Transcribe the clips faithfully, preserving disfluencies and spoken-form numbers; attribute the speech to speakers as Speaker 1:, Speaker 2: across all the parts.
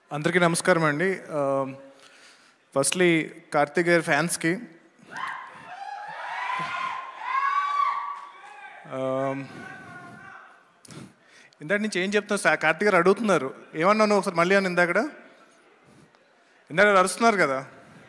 Speaker 1: అందరికీ నమస్కారం అండి. ఫస్ట్లీ కార్తీక్ గారి ఫ్యాన్స్కి ఇందాక నుంచి ఏం చెప్తున్నారు సార్? కార్తీక్ గారు అడుగుతున్నారు ఏమన్నాను ఒకసారి మళ్ళీ అని. ఇందాక ఇందాక అరుస్తున్నారు కదా.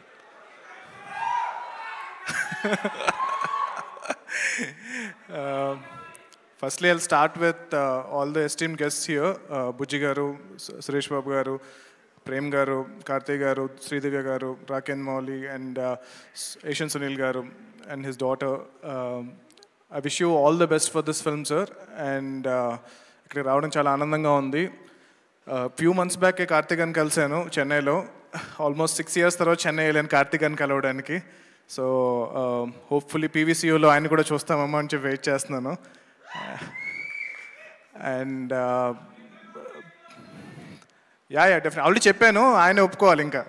Speaker 1: Firstly, I'll start with uh, all the esteemed guests here. Uh, Bujji Garu, Suresh Babu Garu, Prem Garu, Karthik Garu, Sridivya Garu, Raken Mauli, and uh, Asian Sunil Garu and his daughter. Um, I wish you all the best for this film, sir. And ikkada raavadam chala aanandanga undi. Few months back Karthik gan kalsanu Chennai lo. Almost six years tarvata Chennai elanu Karthik gan kalavadaniki. So uh, hopefully P V C O lo ayana kuda chustamamma ani cheppi wait chestunnanu. And yeah yeah definite already చెప్పాను, ఆయన ఒప్పుకోవాలి ఇంకా.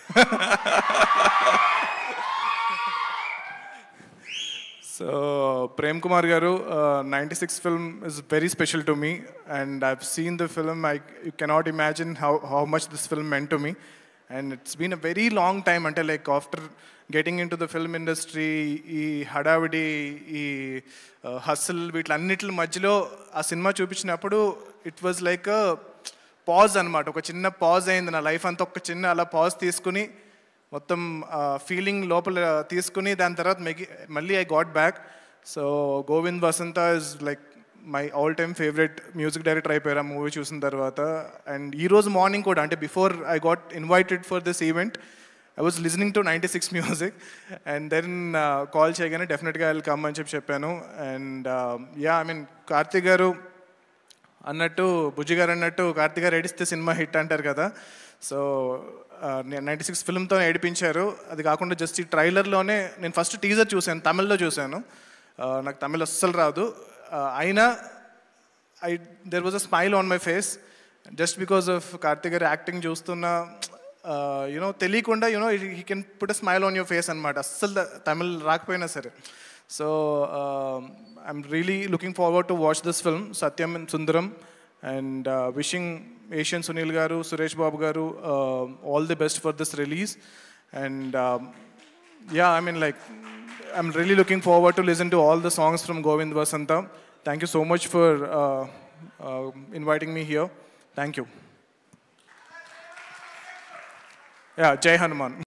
Speaker 1: So Prem Kumar garu, ninety six film is very special to me and I have seen the film. I you cannot imagine how how much this film meant to me. And it's been a very long time. అంటే like after getting into the film industry, ఈ హడావిడి, ఈ hustle, వీటిలన్నిటి మధ్యలో ఆ సినిమా చూపించినప్పుడు it was like a pause అనమాట. ఒక చిన్న పాజ్ అయింది నా లైఫ్ అంతా. ఒక చిన్న అలా పాజ్ తీసుకుని మొత్తం ఫీలింగ్ లోపల తీసుకుని దాని తర్వాత మెగి మళ్ళీ I got back. So Govind Vasantha is like my all time favourite music director అయిపోయారు ఆ మూవీ చూసిన తర్వాత. అండ్ ఈరోజు మార్నింగ్ కూడా, అంటే before I got invited for this event, I was listening to ninety six music and then uh, call cheyagane definitely I'll come అని చెప్పి చెప్పాను. And yeah I mean Karthik garu అన్నట్టు, బుజ్జి గారు అన్నట్టు, కార్తీక్ గారు ఏడిస్తే సినిమా హిట్ అంటారు కదా. సో నైంటీ సిక్స్ ఫిల్మ్తో ఏడిపించారు. అది కాకుండా జస్ట్ ఈ ట్రైలర్లోనే నేను ఫస్ట్ టీజర్ చూశాను, తమిళ్లో చూశాను. నాకు తమిళ్ అస్సలు రాదు. అయినా I there was a smile on my face just because of Karthik garu acting చూస్తున్న. యునో తెలియకుండా you know he can put a smile on your face అనమాట, అస్సలు తమిళ్ రాకపోయినా సరే. So I'm really looking forward to watch this film Satyam and Sundaram. And wishing Asian Sunil garu, Suresh Babu garu all the best for this release. And yeah I mean like I'm really looking forward to listen to all the songs from Govind Vasantha. Thank you so much for inviting me here. Thank you. Yeah, Jai Hanuman.